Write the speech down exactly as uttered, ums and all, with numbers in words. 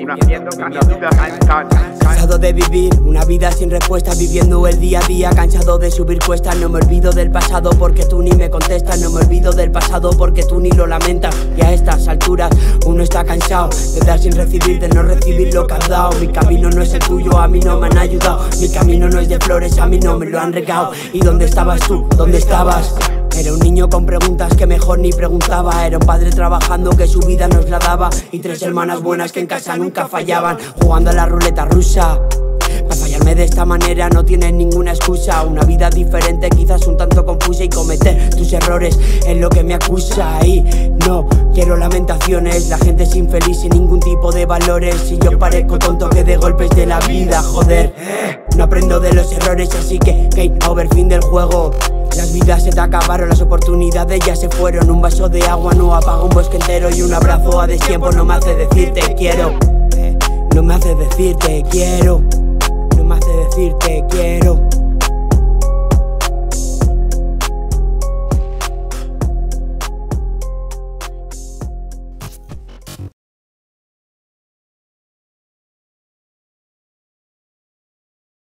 Una haciendo cansado, cansado de vivir una vida sin respuestas, viviendo el día a día, cansado de subir cuestas. No me olvido del pasado porque tú ni me contestas, no me olvido del pasado porque tú ni lo lamentas. Y a estas alturas uno está cansado de dar sin recibir, de no recibir lo que has dado. Mi camino no es el tuyo, a mí no me han ayudado. Mi camino no es de flores, a mí no me lo han regado. ¿Y dónde estabas tú? ¿Dónde estabas? Era un niño con preguntas que mejor ni preguntaba. Era un padre trabajando que su vida nos la daba. Y tres hermanas buenas que en casa nunca fallaban, jugando a la ruleta rusa. Para fallarme de esta manera no tienes ninguna excusa. Una vida diferente, quizás un tanto confusa, y cometer tus errores es lo que me acusa. Y no quiero lamentaciones, la gente es infeliz sin ningún tipo de valores. Y yo parezco tonto que de golpes de la vida, joder. No aprendo de los errores, así que game over, fin del juego. Las vidas se te acabaron, las oportunidades ya se fueron. Un vaso de agua no apaga un bosque entero, y un abrazo a destiempo no me hace decirte quiero. No me hace decirte quiero. No me hace decirte quiero.